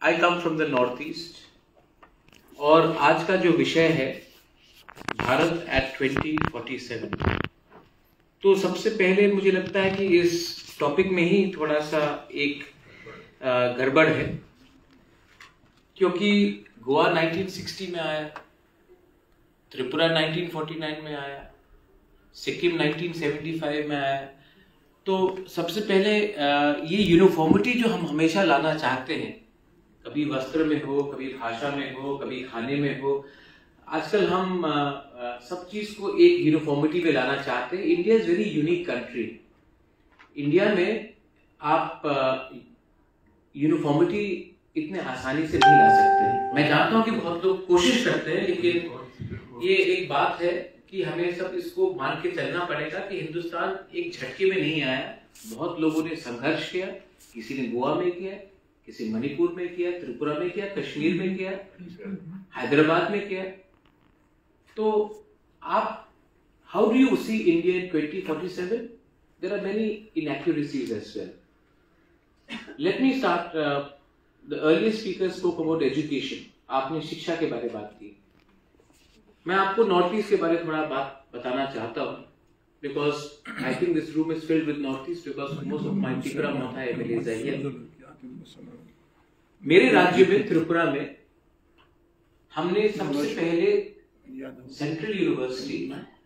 I come from the north east और आज का जो विषय है भारत एट 2047। तो सबसे पहले मुझे लगता है कि इस टॉपिक में ही थोड़ा सा एक गड़बड़ है, क्योंकि गोवा 1960 में आया, त्रिपुरा 1949 में आया, सिक्किम 1975 में आया। तो सबसे पहले ये यूनिफॉर्मिटी जो हम हमेशा लाना चाहते हैं, कभी वस्त्र में हो, कभी भाषा में हो, कभी खाने में हो, आजकल हम सब चीज को एक यूनिफॉर्मिटी में लाना चाहते हैं। India is very unique country. India में आप यूनिफॉर्मिटी इतने आसानी से नहीं ला सकते हैं। मैं जानता हूं कि बहुत लोग कोशिश करते हैं, लेकिन ये एक बात है कि हमें सब इसको मान के चलना पड़ेगा कि हिंदुस्तान एक झटके में नहीं आया। बहुत लोगों ने संघर्ष किया, किसी ने गोवा में किया, किसी मणिपुर में किया, त्रिपुरा में किया, कश्मीर में किया, हैदराबाद में किया। तो आप how do you see India in 2047? There are many inaccuracies as well. Let me start. The earliest speaker spoke about education. आपने शिक्षा के बारे में बात की। मैं आपको नॉर्थ ईस्ट के बारे में थोड़ा बात बताना चाहता हूं, because I think this room is filled with north east, because most of my Tipra Motha MLAs are here. मेरे राज्य में त्रिपुरा में हमने सबसे पहले सेंट्रल यूनिवर्सिटी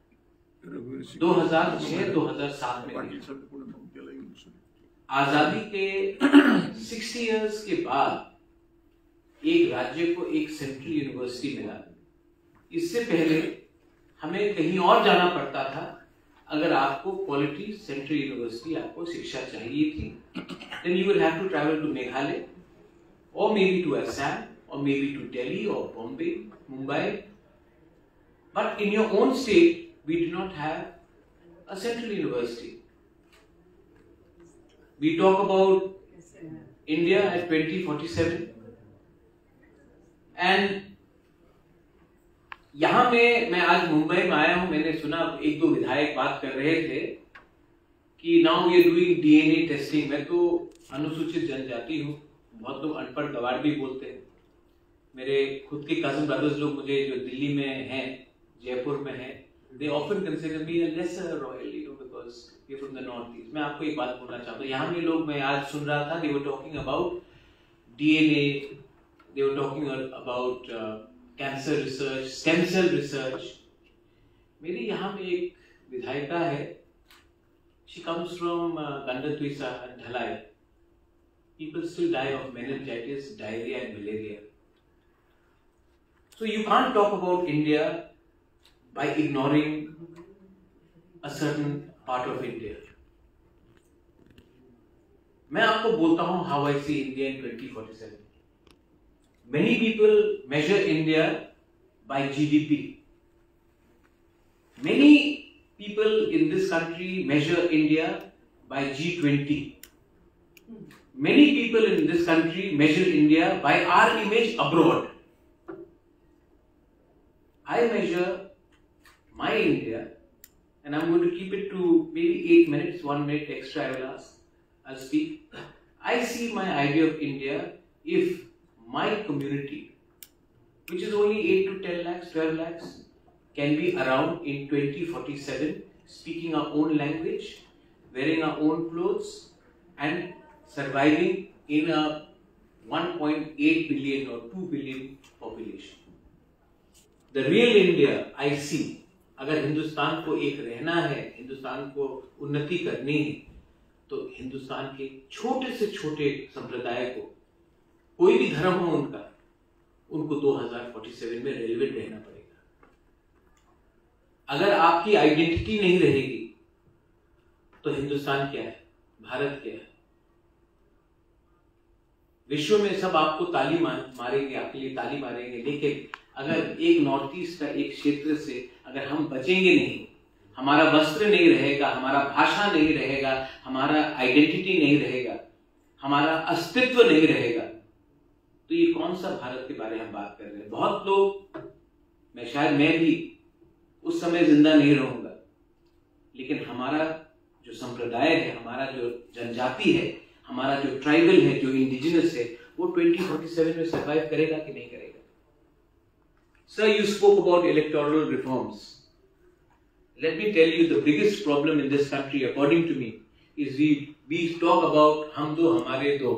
2006-2007 में आजादी के 60 इयर्स के बाद एक राज्य को एक सेंट्रल यूनिवर्सिटी मिला। इससे पहले हमें कहीं और जाना पड़ता था अगर आपको क्वालिटी सेंट्रल यूनिवर्सिटी आपको शिक्षा चाहिए थी। Then you will have to travel to Meghalaya or maybe to Assam or maybe to Delhi or Bombay, Mumbai. But in your own state, we do not have a central university. We talk about India at 2047, and यहाँ मैं आज मुंबई में आया हूँ। मैंने सुना एक दो विधायक बात कर रहे थे कि now we are doing DNA testing. मैं तो अनुसूचित जनजाति हूँ, बहुत लोग अनपढ़ गवार भी बोलते हैं। मेरे खुद के कजन ब्रदर्स लोग मुझे जो दिल्ली में हैं, जयपुर में हैं, they often consider me a lesser royal, because we're from the north east. मैं आपको एक बात बोलना चाहता हूँ। यहाँ में लोग, मैं आज सुन रहा था, they were talking about DNA, they were talking about cancer research, stem cell research. मेरी यहाँ में एक विधायिका है, she comes from Gandatwisa and Dhalai. People still die of meningitis, diarrhea and malaria. So you can't talk about India by ignoring a certain part of India. मैं आपको बोलता हूँ how I see India in 2047. Many people measure India by GDP. Many people in this country measure India by G20. Many people in this country measure India by our image abroad. I measure my India, and I'm going to keep it to maybe 8 minutes, 1 minute extra I will ask, I'll speak. I see my idea of India if my community, which is only 8 to 10 lakhs, 12 lakhs, can be around in 2047, speaking our own language, wearing our own clothes, and surviving in a 1.8 billion or 2 billion population. The real India I see, अगर हिंदुस्तान को एक रहना है, हिंदुस्तान को उन्नति करनी है, तो हिंदुस्तान के छोटे से छोटे संप्रदाय को, कोई भी धर्म हो उनको 2047 में रेलिवेंट रहना पड़ेगा। अगर आपकी आइडेंटिटी नहीं रहेगी तो हिंदुस्तान क्या है, भारत क्या है? विश्व में सब आपको ताली मारेंगे, आपके लिए ताली मारेंगे, लेकिन अगर एक नॉर्थ ईस्ट का एक क्षेत्र से अगर हम बचेंगे नहीं, हमारा वस्त्र नहीं रहेगा, हमारा भाषा नहीं रहेगा, हमारा आइडेंटिटी नहीं रहेगा, हमारा अस्तित्व नहीं रहेगा, तो ये कौन सा भारत के बारे में हम बात कर रहे हैं? बहुत लोग, मैं भी उस समय जिंदा नहीं रहूंगा, लेकिन हमारा जो संप्रदाय है, हमारा जो जनजाति है, हमारा जो ट्राइबल है, जो इंडिजिनस है, वो 2047 में सर्वाइव करेगा कि नहीं करेगा? Sir, you spoke about electoral reforms. Let me tell you, the biggest problem in this country, according to me, is we talk about हम दो हमारे दो,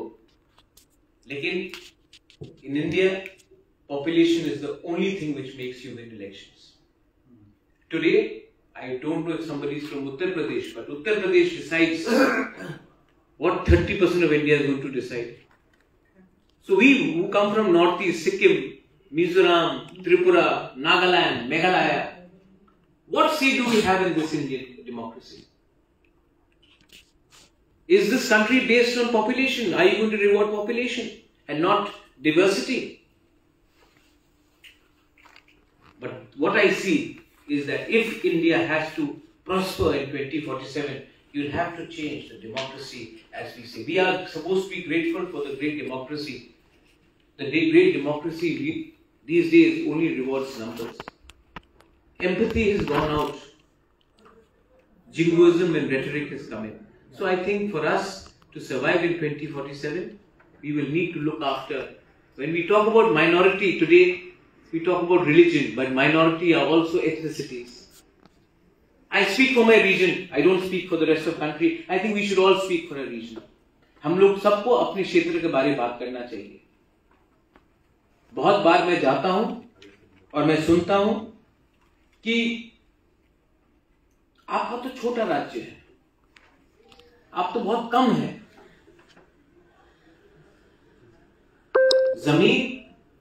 लेकिन in India, population is the only thing which makes you win elections. Today, I don't know if somebody is from Uttar Pradesh, but Uttar Pradesh decides what 30% of India is going to decide. So we who come from Northeast, Sikkim, Mizoram, Tripura, Nagaland, Meghalaya, what say do we have in this Indian democracy? Is this country based on population? Are you going to reward population and not diversity? But what I see is that if India has to prosper in 2047, you'll have to change the democracy, as we say. We are supposed to be grateful for the great democracy. The great democracy these days only rewards numbers. Empathy has gone out. Jingoism and rhetoric has come in. So I think for us to survive in 2047, we will need to look after. When we talk about minority today, we talk about religion, but minority are also ethnicities. I speak for my region. I don't speak for the rest of the country. I think we should all speak for our region. हम लोग सबको अपने क्षेत्र के बारे में बात करना चाहिए. बहुत बार मैं जाता हूं और मैं सुनता हूं कि आपका तो छोटा राज्य है, आप तो बहुत कम हैं. जमीन,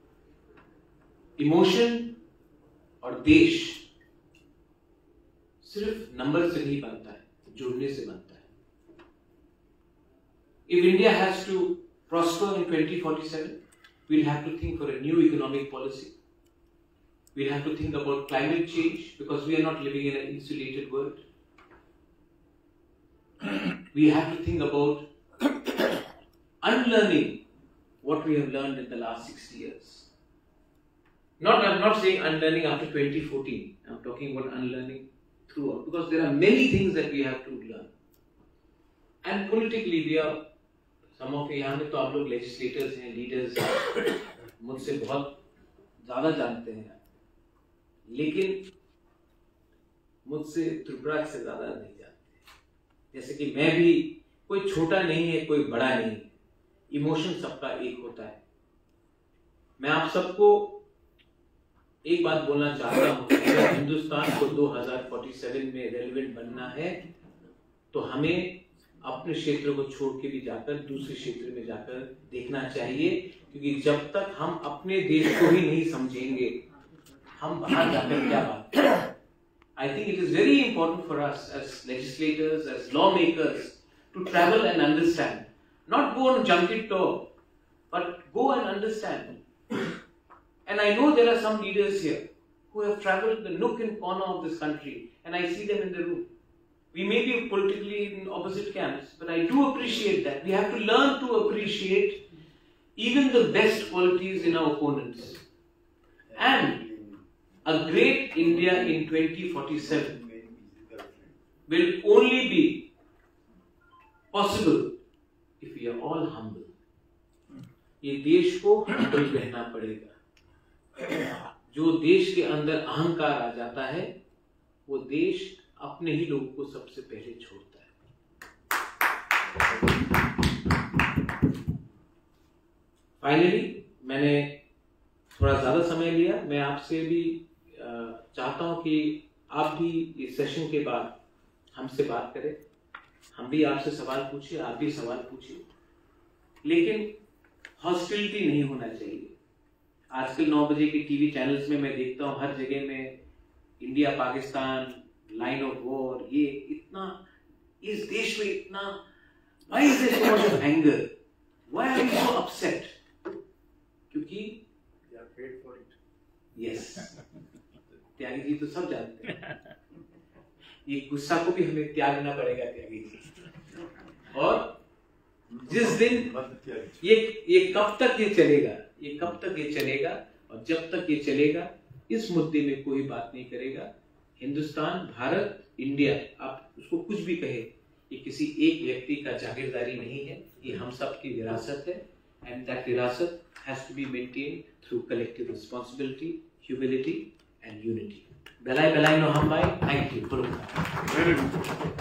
इमोशन और देश सिर्फ नंबर से नहीं बनता है, जुड़ने से बनता है. If India has to prosper in 2047, we'll have to think for a new economic policy. We'll have to think about climate change, because we are not living in an insulated world. We have to think about unlearning what we have learned in the last 60 years. I'm not saying unlearning after 2014. I'm talking about unlearning throughout, because there are many things that we have to learn. And politically, we are, some of यहाँ में तो आप लोग legislators हैं, leaders हैं, मुझसे बहुत ज़्यादा जानते हैं, लेकिन मुझसे त्रिपुरा से ज़्यादा नहीं जानते. जैसे कि मैं भी, कोई छोटा नहीं है, कोई बड़ा नहीं है. इमोशन सबका एक होता है. मैं आप सबको एक बात बोलना चाहता हूं कि अगर हिंदुस्तान को 2047 में रेलेवेंट बनना है, तो हमें अपने क्षेत्र को छोड़ के भी जाकर दूसरे क्षेत्र में जाकर देखना चाहिए, क्योंकि जब तक हम अपने देश को ही नहीं समझेंगे, हम बाहर जाकर क्या बात करें. I think it is very important for us as legislators, as lawmakers, to travel and understand. Not go on junket tour, but go and understand. And I know there are some leaders here who have traveled the nook and corner of this country, and I see them in the room. We may be politically in opposite camps, but I do appreciate that. We have to learn to appreciate even the best qualities in our opponents. And a great India in 2047 will only be possible if we are all humble. ये देश को humble रहना पड़ेगा. जो देश के अंदर अहंकार आ जाता है, वो देश अपने ही लोगों को सबसे पहले छोड़ता है. फाइनली मैंने थोड़ा ज्यादा समय लिया. मैं आपसे भी चाहता हूं कि आप भी इस सेशन के बाद हमसे बात करें. हम भी आपसे सवाल पूछिए, आप भी सवाल पूछिए, लेकिन हॉस्टिलिटी नहीं होना चाहिए. आजकल 9 बजे के टीवी चैनल्स में मैं देखता हूँ हर जगह में India Pakistan line of war. ये इतना, इस देश में इतना, why is there so much of anger? Why are we so upset? क्योंकि they are paid for it. Yes. Tyagi ji तो सब जानते हैं. ये गुस्सा को भी हमें त्यागना पड़ेगा त्यागी जी. और जिस दिन ये कब तक ये चलेगा, ये कब तक ये चलेगा, और जब तक ये चलेगा इस मुद्दे में कोई बात नहीं करेगा. हिंदुस्तान, भारत, इंडिया, आप उसको कुछ भी कहे, ये किसी एक व्यक्ति का जागीरदारी नहीं है. ये हम सब की विरासत है. and that virasat has to be maintained through collective responsibility, humility, and unity. Belai belai no hambai. Thank you. Very good.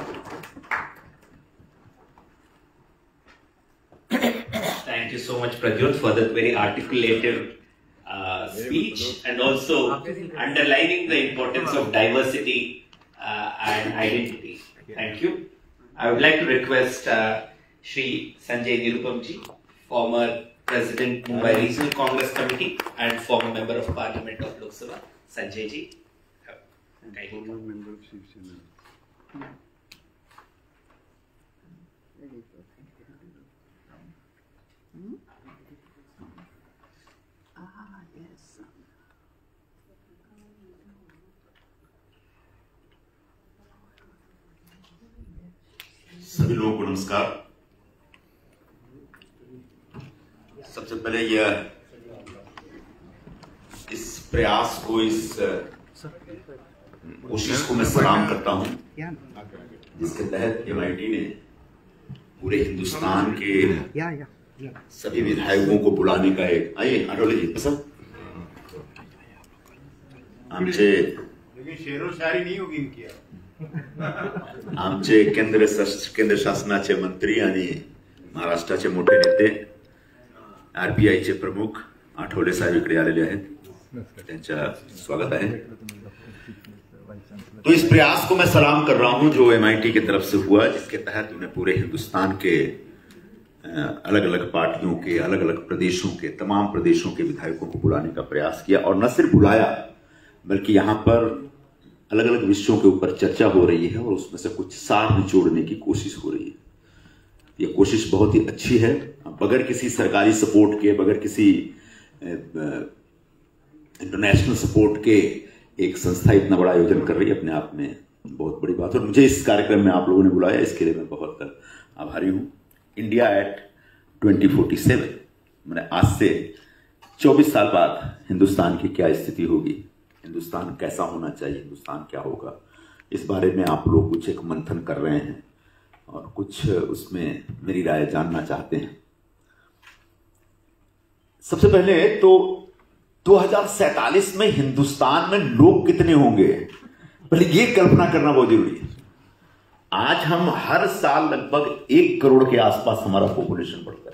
Thank you so much, Pradyut, for that very articulative speech, and also underlining the importance of diversity and identity. Thank you. I would like to request Shri Sanjay Nirupamji, former President Mumbai Regional Congress Committee and former Member of Parliament of Lok Sabha. Sanjay ji. Former member of Shiv Sena. सभी लोगों को नमस्कार। सबसे पहले इस प्रयास को, इस कोशिश को मैं सलाम करता हूं, जिसके तहत MIT ने पूरे हिंदुस्तान के सभी विधायकों को बुलाने का एक आठवले जी पसंद आमचे, लेकिन शेरो शायरी नहीं होगी इनकी। आमचे केंद्र शासनाचे मंत्री आणि महाराष्ट्राचे मोठे नेते, RBIचे प्रमुख आठवले साहेब इकडे आलेले आहेत, त्यांच्या स्वागत आहे। तो इस प्रयास को मैं सलाम कर रहा हूं जो MIT की तरफ से हुआ, जिसके तहत उन्हें पूरे हिंदुस्तान के अलग अलग पार्टियों के, अलग अलग प्रदेशों के, तमाम प्रदेशों के विधायकों को बुलाने का प्रयास किया। और न सिर्फ बुलाया, बल्कि यहाँ पर अलग अलग विषयों के ऊपर चर्चा हो रही है और उसमें से कुछ सार निचोड़ने की कोशिश हो रही है। ये कोशिश बहुत ही अच्छी है। बगैर किसी सरकारी सपोर्ट के, बगैर किसी इंटरनेशनल सपोर्ट के एक संस्था इतना बड़ा आयोजन कर रही है, अपने आप में बहुत बड़ी बात है। और मुझे इस कार्यक्रम में आप लोगों ने बुलाया, इसके लिए मैं बहुत आभारी हूँ। इंडिया एट 2047, मैंने आज से 24 साल बाद हिंदुस्तान की क्या स्थिति होगी, हिंदुस्तान कैसा होना चाहिए, हिंदुस्तान क्या होगा, इस बारे में आप लोग कुछ एक मंथन कर रहे हैं और कुछ उसमें मेरी राय जानना चाहते हैं। सबसे पहले तो 2047 में हिंदुस्तान में लोग कितने होंगे, पहले ये कल्पना करना बहुत जरूरी है। आज हम हर साल लगभग 1 करोड़ के आसपास हमारा पॉपुलेशन बढ़ता है।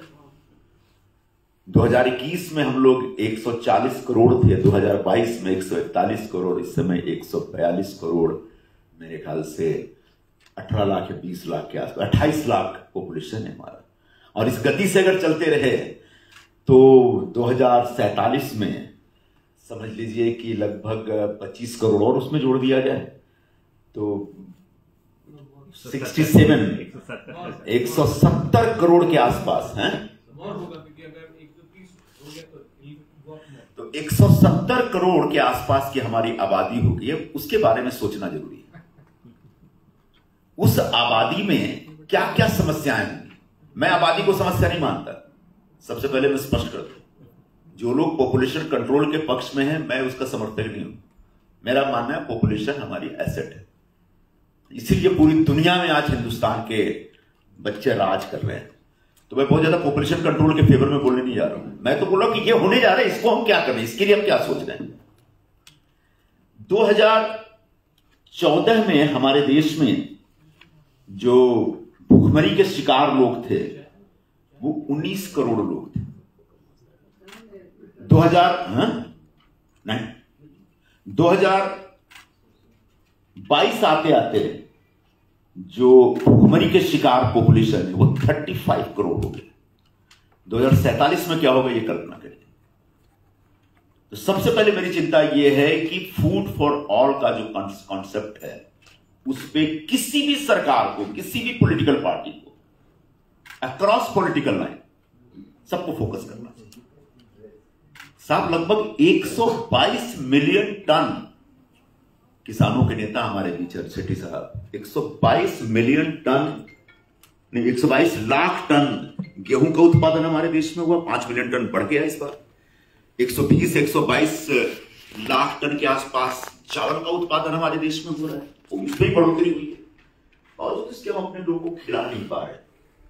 2021 में हम लोग 140 करोड़ थे, 2022 में 141 करोड़, इस समय 142 करोड़, मेरे ख्याल से 18 लाख या 20 लाख के आसपास, 28 लाख पॉपुलेशन है हमारा। और इस गति से अगर चलते रहे तो 2047 में समझ लीजिए कि लगभग 25 करोड़ और उसमें जोड़ दिया जाए तो 170 करोड़ के आसपास हैं। तो 170 करोड़ के आसपास की हमारी आबादी होगी, उसके बारे में सोचना जरूरी है। उस आबादी में क्या क्या समस्याएं होंगी। मैं आबादी को समस्या नहीं मानता, सबसे पहले मैं स्पष्ट कर दूं। जो लोग पॉपुलेशन कंट्रोल के पक्ष में हैं, मैं उसका समर्थक नहीं हूं। मेरा मानना है पॉपुलेशन हमारी एसेट है, इसीलिए पूरी दुनिया में आज हिंदुस्तान के बच्चे राज कर रहे हैं। तो मैं बहुत ज्यादा पॉपुलेशन कंट्रोल के फेवर में बोलने नहीं जा रहा हूं। मैं तो बोल रहा हूं कि ये होने जा रहा है, इसको हम क्या कर रहे हैं, इसके लिए हम क्या सोच रहे हैं। 2014 में हमारे देश में जो भूखमरी के शिकार लोग थे वो 19 करोड़ लोग थे। 2022 आते आते जो भूखमरी के शिकार पॉपुलेशन है वो 35 करोड़ हो गए। 2047 में क्या होगा ये कल्पना करिए। तो सबसे पहले मेरी चिंता यह है कि फूड फॉर ऑल का जो कॉन्सेप्ट है उस पे किसी भी सरकार को, किसी भी पॉलिटिकल पार्टी को, अक्रॉस पॉलिटिकल लाइन सबको फोकस करना चाहिए। साहब लगभग 122 मिलियन टन, किसानों के नेता हमारे बीच शेट्टी साहब, 122 मिलियन टन नहीं 122 लाख टन गेहूं का उत्पादन हमारे देश में हुआ, 5 मिलियन टन बढ़ गया इस बार। 120-122 लाख टन के आसपास चावल का उत्पादन हमारे देश में हो रहा है, उसमें बढ़ोतरी हुई है। और इसके हम अपने लोगों को खिला नहीं पा रहे।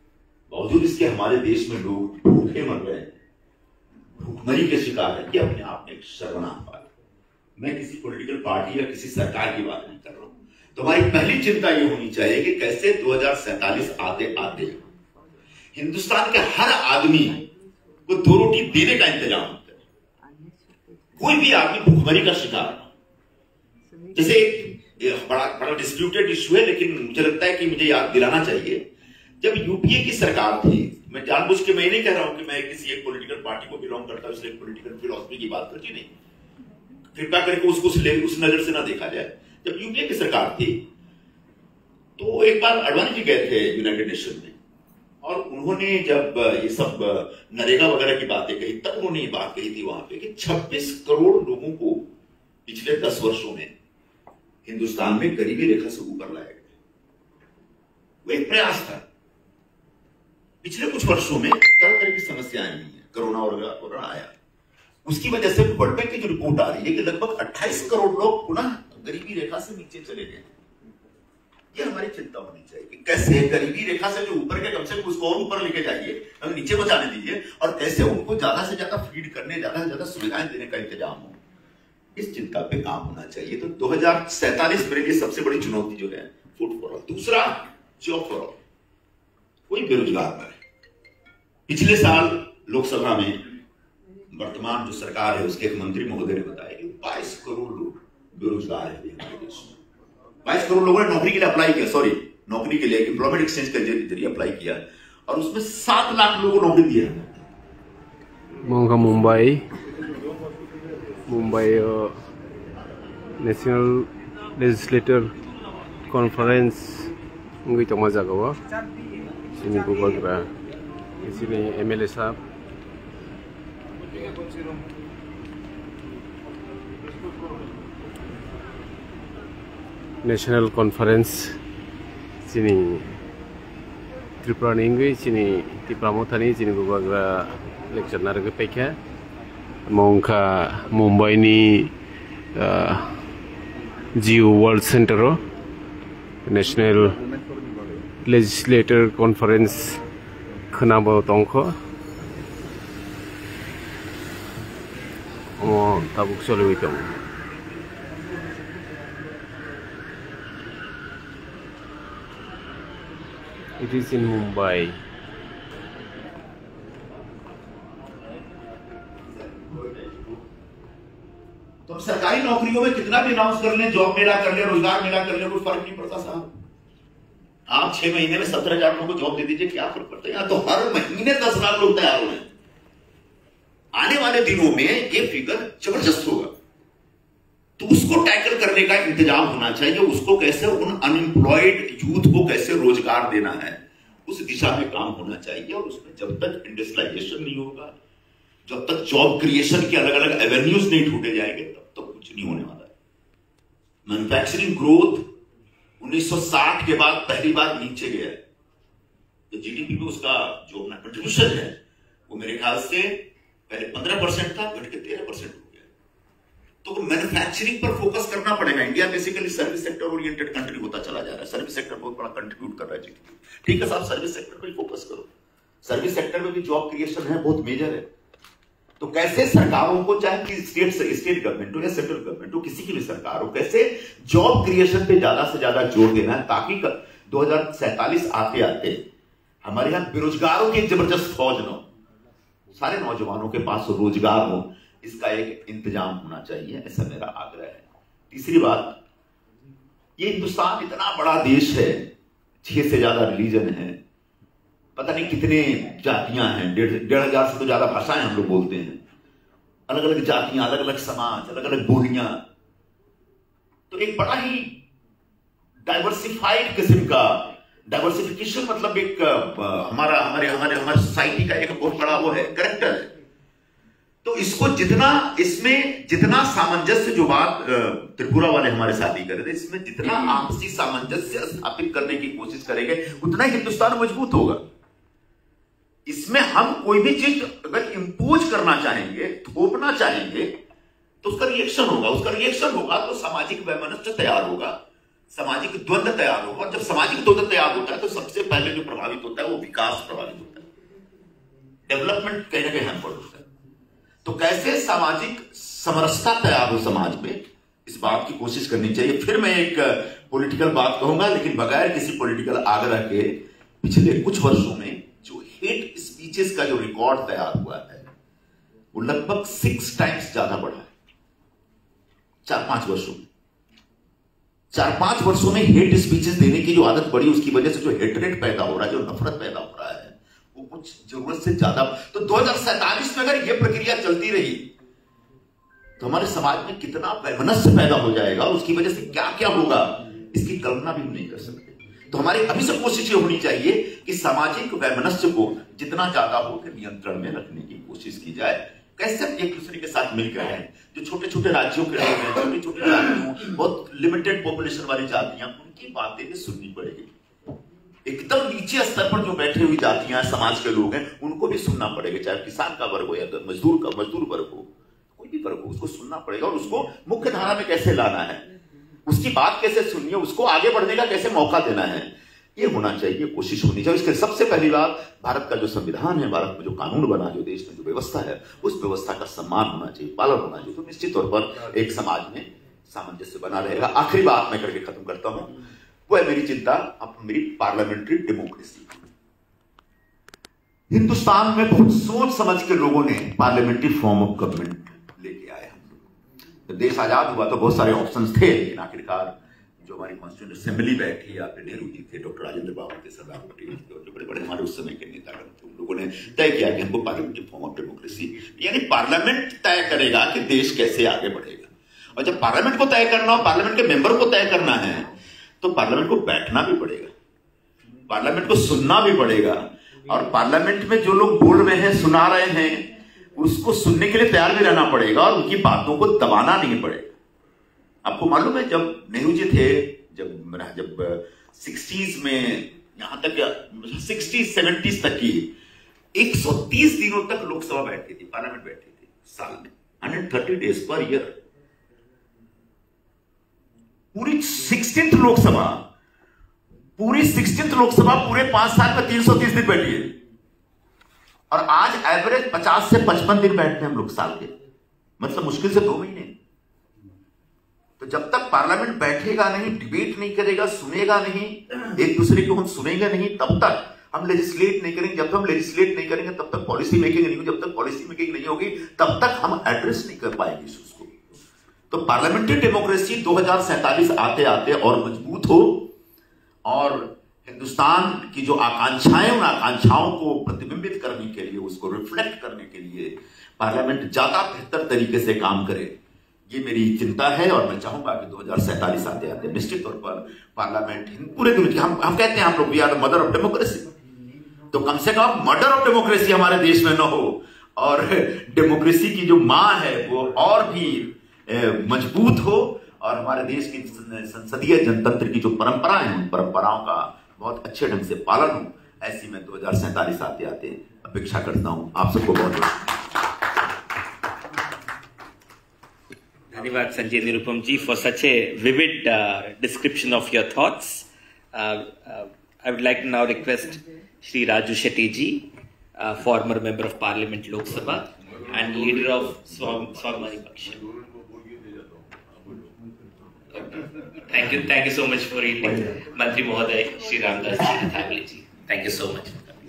बावजूद इसके हमारे देश में लोग भूखे मर रहे हैं, भूखमरी के शिकार है, कि अपने आप में एक शर्मनाक बात है। मैं किसी पॉलिटिकल पार्टी या किसी सरकार की बात नहीं कर रहा हूं। तो हमारी पहली चिंता ये होनी चाहिए कि कैसे 2047 आते आते हिंदुस्तान के हर आदमी को 2 रोटी देने का इंतजाम होता है, कोई भी आदमी भूखमरी का शिकार ना। जैसे एक बड़ा डिस्प्यूटेड इश्यू है, लेकिन मुझे लगता है कि मुझे याद दिलाना चाहिए, जब यूपीए की सरकार थी, मैं जानबूझ के मैं नहीं कह रहा हूं कि मैं किसी एक पॉलिटिकल पार्टी को बिलोंग करता हूं, इसलिए पॉलिटिकल फिलॉसफी की बात करती नहीं, कृपया करके उसको उस नजर से ना देखा जाए। जब यूपीए की सरकार थी तो एक बार अडवाणी जी गए थे यूनाइटेड नेशन में, और उन्होंने जब ये सब नरेगा वगैरह की बातें कही, तब उन्होंने ये बात कही थी वहां पे कि 26 करोड़ लोगों को पिछले 10 वर्षों में हिंदुस्तान में गरीबी रेखा से ऊपर लाया गया। वो एक प्रयास था। पिछले कुछ वर्षों में तरह तरह की समस्याएं आई हैं, कोरोना वगैरह आया, उसकी वजह से वर्ल्ड बैंक की जो रिपोर्ट आ रही है कि लगभग 28 करोड़ लोग पुनः गरीबी रेखा से नीचे चले गए। ये हमारी चिंता होनी चाहिए कि कैसे गरीबी रेखा से जो ऊपर के, कम से कम उसको और ऊपर लेके जाइए, हमें नीचे बचाने दीजिए, और कैसे उनको ज्यादा से ज्यादा फीड करने, ज्यादा से ज्यादा सुविधाएं देने का इंतजाम हो। इस चिंता पे काम होना चाहिए। तो 2047 मेरे लिए सबसे बड़ी चुनौती जो है फूड फॉर ऑल। दूसरा, जॉब फॉर ऑल, कोई बेरोजगार न रहे। पिछले साल लोकसभा में वर्तमान जो सरकार है उसके एक मंत्री महोदय ने बताया कि 22 करोड़ लोग बेरोजगार है हमारे देश में। 22 करोड़ लोगों ने नौकरी के लिए अप्लाई किया, नौकरी के लिए एम्प्लॉयमेंट एक्सचेंज के जरिए अप्लाई किया, और उसमें 7 लाख लोगों को नौकरी दिया। Mumbai national legislator conference ngi tong majagawa sini bubagra sini MLA sahab national conference sini Tripura ningui sini Tipramotani sini bubagra lecture narga pekha mongka Mumbai ni Geo World Center National Legislator Conference Khanabo Tongko Tabuk Soluitum. It is in Mumbai. तो सरकारी नौकरियों में कितना भी announce कर लें, job मेला कर लें, रोजगार मेला कर लें, कोई फर्क नहीं पड़ता साहब। आप 6 महीने में 17,000 लोगों को जॉब दे दीजिए, क्या फर्क पड़ता है? यहाँ तो हर महीने 10 लाख लोग तैयार हो रहे हैं। आने वाले दिनों में ये फिगर जबरदस्त होगा, तो उसको टैकल करने का इंतजाम होना चाहिए। उसको कैसे, उन अनएम्प्लॉयड यूथ को कैसे रोजगार देना है, उस दिशा में काम होना चाहिए। और उसमें जब तक इंडस्ट्रियलाइजेशन नहीं होगा, जब तक जॉब क्रिएशन के अलग अलग एवेन्यूज नहीं ढूंढे जाएंगे, तब तक कुछ नहीं होने वाला है। मैन्युफैक्चरिंग ग्रोथ 1960 के बाद पहली बार नीचे गया है। तो जीडीपी में उसका जो अपना कंट्रीब्यूशन है वो मेरे ख्याल से पहले 15% था, घट के 13% हो गया। तो मैन्युफैक्चरिंग पर फोकस करना पड़ेगा। India basically service sector oriented country होता चला जा रहा है। सर्विस सेक्टर बहुत बड़ा कंट्रीब्यूट कर रहा है जीडीपी। ठीक है साहब, सर्विस सेक्टर पर फोकस करो। सर्विस सेक्टर में भी जॉब क्रिएशन है, बहुत मेजर है। तो कैसे सरकारों को, चाहे कि स्टेट गवर्नमेंट हो या सेंट्रल गवर्नमेंट हो, किसी की भी सरकार हो, कैसे जॉब क्रिएशन पे ज्यादा से ज्यादा जोर देना है, ताकि 2047 आते आते हमारे यहां बेरोजगारों की एक जबरदस्त फौज न हो, सारे नौजवानों के पास रोजगार हो। इसका एक इंतजाम होना चाहिए, ऐसा मेरा आग्रह है। तीसरी बात, ये हिंदुस्तान इतना बड़ा देश है, 6 से ज्यादा रिलीजन है, पता नहीं कितने जातियां हैं, 1,500 से तो ज्यादा भाषाएं हम लोग बोलते हैं, अलग अलग जातियां, अलग अलग समाज, अलग अलग बोलियां। तो एक बड़ा ही डाइवर्सिफाइड किस्म का, डाइवर्सिफिकेशन मतलब एक हमारे सोसाइटी का एक बहुत बड़ा वो है, करेक्टर है। तो इसको इसमें जितना सामंजस्य, जो बात त्रिपुरा वाले हमारे साथ ही कर रहे थे, इसमें जितना आपसी सामंजस्य स्थापित करने की कोशिश करेंगे, उतना ही हिंदुस्तान मजबूत होगा। इसमें हम कोई भी चीज अगर इंपोज करना चाहेंगे, थोपना चाहेंगे, तो उसका रिएक्शन होगा। तो सामाजिक वैमनस्य तैयार होगा, सामाजिक द्वंद्व तैयार होगा। और जब सामाजिक द्वंद्व तैयार होता है तो सबसे पहले जो प्रभावित होता है वो विकास प्रभावित होता है, डेवलपमेंट कहीं ना कहीं हैम्पर होता है। तो कैसे सामाजिक समरसता तैयार हो समाज में, इस बात की कोशिश करनी चाहिए। फिर मैं एक पॉलिटिकल बात कहूंगा, लेकिन बगैर किसी पॉलिटिकल आग्रह के, पिछले कुछ वर्षों में जो हेट स्पीचेस का जो रिकॉर्ड तैयार हुआ है वो लगभग 6 टाइम्स ज्यादा बढ़ा है 4-5 वर्षों में। 4-5 वर्षों में हेट स्पीचेस देने की जो आदत पड़ी, उसकी वजह से जो हेटरेट पैदा हो रहा है, जो नफरत पैदा हो रहा है, वो कुछ जरूरत से ज्यादा। तो 2047 में अगर ये प्रक्रिया चलती रही तो हमारे समाज में कितना वैमनस्य पैदा हो जाएगा, उसकी वजह से क्या क्या होगा, इसकी कल्पना भी हम नहीं कर सकते। तो हमारी अभी से कोशिश ये होनी चाहिए कि सामाजिक वैमनस्य को जितना ज्यादा हो नियंत्रण में रखने की कोशिश की जाए। कैसे एक दूसरे के साथ मिलकर रहें। जो छोटे छोटे राज्यों के लोग हैं, छोटे छोटे राज्यों, बहुत लिमिटेड पॉपुलेशन वाली जातियां, उनकी बातें भी सुननी पड़ेगी। एकदम नीचे स्तर पर जो बैठे हुई जातियां, समाज के लोग हैं, उनको भी सुनना पड़ेगा। चाहे किसान का वर्ग हो या मजदूर वर्ग हो, कोई भी वर्ग हो, उसको सुनना पड़ेगा। और उसको मुख्य धारा में कैसे लाना है, उसकी बात कैसे सुनिए, उसको आगे बढ़ने का कैसे मौका देना है, ये होना चाहिए, कोशिश होनी चाहिए। इसके सबसे पहली बात, भारत का जो संविधान है, भारत में जो कानून बना, जो देश में जो व्यवस्था है, उस व्यवस्था का सम्मान होना चाहिए, पालन होना चाहिए। तो निश्चित तौर पर एक समाज में सामंजस्य बना रहेगा। आखिरी बात मैं करके खत्म करता हूं, वो है मेरी चिंता अपनी मेरी पार्लियामेंट्री डेमोक्रेसी। हिंदुस्तान में बहुत सोच समझ के लोगों ने पार्लियामेंट्री फॉर्म ऑफ गवर्नमेंट लेके आए। जब देश आजाद हुआ तो बहुत सारे ऑप्शंस थे, लेकिन आखिरकार जो हमारी कॉन्स्टिट्यूंट असेंबली बैठी, आपके नेहरू जी थे, डॉक्टर राजेंद्र बाबू थे, सरदार पटेल थे, और जो बड़े बड़े हमारे उस समय के नेतागण थे, उन लोगों ने तय किया कि हमको पार्लियामेंट्री फॉर्म ऑफ डेमोक्रेसी, यानी पार्लियामेंट तय करेगा कि देश कैसे आगे बढ़ेगा। और जब पार्लियामेंट को तय करना हो, पार्लियामेंट के मेंबर को तय करना है, तो पार्लियामेंट को बैठना भी पड़ेगा, पार्लियामेंट को सुनना भी पड़ेगा। और पार्लियामेंट में जो लोग बोल रहे हैं, सुना रहे हैं, उसको सुनने के लिए तैयार भी रहना पड़ेगा और उनकी बातों को दबाना नहीं पड़ेगा। आपको मालूम है, जब नेहरू जी थे, जब 60s में, यहां तक 60s 70s तक की 130 दिनों तक लोकसभा बैठती थी, पार्लियामेंट बैठती थी साल में, 130 डेज पर ईयर। पूरी 16th लोकसभा पूरे 5 साल में 330 दिन बैठी है। और आज एवरेज 50 से 55 दिन बैठते हैं हम लोग साल के, मतलब मुश्किल से 2 महीने। तो जब तक पार्लियामेंट बैठेगा नहीं, डिबेट नहीं करेगा, सुनेगा नहीं, एक दूसरे को हम सुनेंगे नहीं, तब तक हम लेजिस्लेट नहीं करेंगे। जब तक हम लेजिस्लेट नहीं करेंगे तब तक पॉलिसी मेकिंग नहीं होगी। जब तक पॉलिसी मेकिंग नहीं होगी तब तक हम एड्रेस नहीं कर पाएंगे इश्यूज को। तो पार्लियामेंट्री डेमोक्रेसी 2047 आते आते और मजबूत हो, और हिंदुस्तान की जो आकांक्षाएं, उन आकांक्षाओं को प्रतिबिंबित करने के लिए, उसको रिफ्लेक्ट करने के लिए पार्लियामेंट ज्यादा बेहतर तरीके से काम करे, ये मेरी चिंता है। और मैं चाहूंगा कि 2047 आते आते निश्चित तौर पर पार्लियामेंट पूरे दुनिया, हम कहते हैं हम लोग we are the mother of democracy, तो कम से कम मर्डर ऑफ डेमोक्रेसी हमारे देश में न हो, और डेमोक्रेसी की जो मां है वो और भी मजबूत हो, और हमारे देश की संसदीय जनतंत्र की जो परंपराएं हैं, उन परंपराओं का बहुत अच्छे ढंग से पालन हो। ऐसी मैं 2047 आते आते अपेक्षा करता हूं। आप सबको बहुत बहुत धन्यवाद Sanjay Nirupam ji for such a vivid description of your thoughts. I would like to now request Shri Raju Shetty ji, former member of Parliament Lok Sabha and leader of Swabhamani Paksha. Thank you so much for eating, Mantri Mohoday, Shri Ramdas ji, Athawale ji. Thank you so much.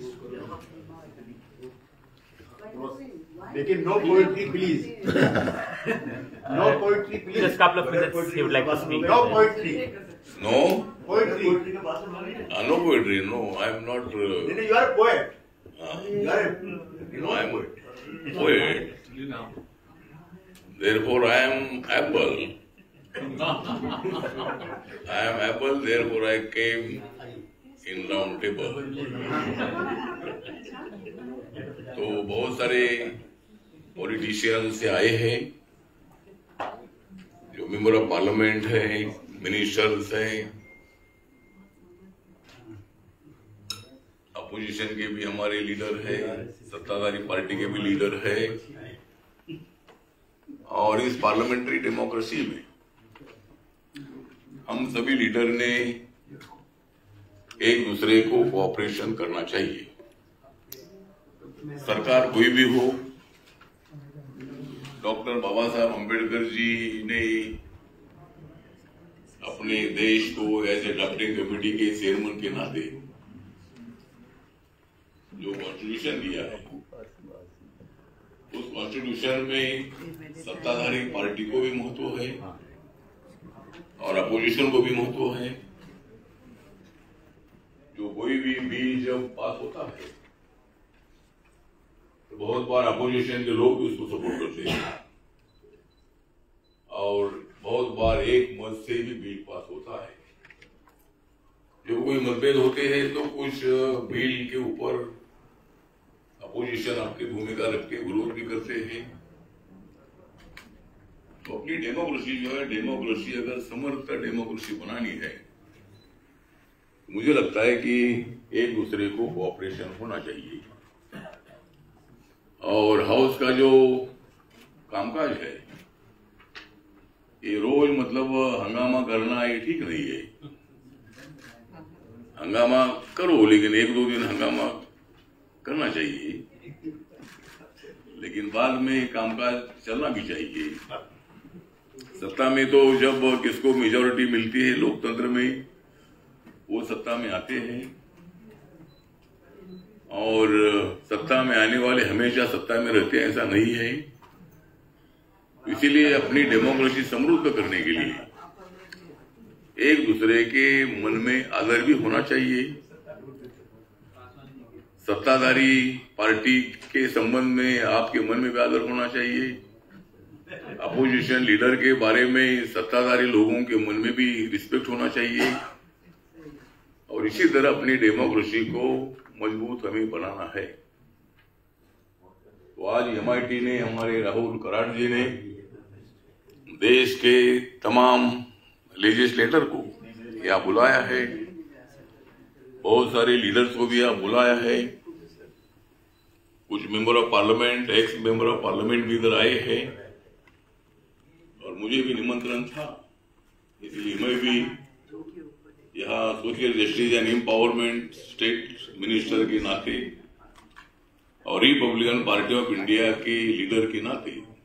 लेकिन no poetry please, no poetry please. Just couple of minutes he would like to speak. No poetry, No? Poetry. No poetry, no. I am not. You are a poet. You are a No, I am a poet. Therefore, I am apple. I am apple, therefore I came in round table. तो बहुत सारे politicians से आए हैं, जो member of parliament हैं, ministers हैं, opposition के भी हमारे लीडर हैं, सत्ताधारी पार्टी के भी लीडर हैं। और इस पार्लियामेंट्री डेमोक्रेसी में हम सभी लीडर ने एक दूसरे को कोऑपरेशन करना चाहिए। सरकार कोई भी हो, डॉक्टर बाबा साहब अम्बेडकर जी ने अपने देश को एज ए ड्राफ्टिंग कमेटी के चेयरमैन के नाते जो कॉन्स्टिट्यूशन दिया है, उस कॉन्स्टिट्यूशन में सत्ताधारी पार्टी को भी महत्व है और अपोजिशन को भी महत्व है। जो कोई भी बिल जब पास होता है तो बहुत बार अपोजिशन के लोग भी उसको सपोर्ट करते हैं और बहुत बार एक मत से भी बिल पास होता है। जब कोई मतभेद होते हैं तो कुछ बिल के ऊपर अपोजिशन अपनी भूमिका रख के विरोध भी करते हैं। तो अपनी डेमोक्रेसी जो है, डेमोक्रेसी अगर समर्थ डेमोक्रेसी बनानी है, मुझे लगता है कि एक दूसरे को कोऑपरेशन होना चाहिए। और हाउस का जो कामकाज है, ये रोज मतलब हंगामा करना ये ठीक नहीं है। हंगामा करो लेकिन एक दो दिन हंगामा करना चाहिए, लेकिन बाद में कामकाज चलना भी चाहिए। सत्ता में तो जब किसको मेजॉरिटी मिलती है लोकतंत्र में, वो सत्ता में आते हैं और सत्ता में आने वाले हमेशा सत्ता में रहते हैं, ऐसा नहीं है। इसीलिए अपनी डेमोक्रेसी समृद्ध करने के लिए एक दूसरे के मन में आदर भी होना चाहिए। सत्ताधारी पार्टी के संबंध में आपके मन में भी आदर होना चाहिए। अपोजिशन लीडर के बारे में सत्ताधारी लोगों के मन में भी रिस्पेक्ट होना चाहिए। और इसी तरह अपनी डेमोक्रेसी को मजबूत हमें बनाना है। तो आज MIT ने, हमारे राहुल कराड़ जी ने देश के तमाम लेजिस्लेटर को यहाँ बुलाया है, बहुत सारे लीडर्स को भी यहाँ बुलाया है। कुछ member of parliament, ex member of parliament भी इधर आए हैं और मुझे भी निमंत्रण था, इसलिए मैं भी यहाँ social justice and empowerment state minister के नाते और रिपब्लिकन पार्टी ऑफ इंडिया के लीडर के नाते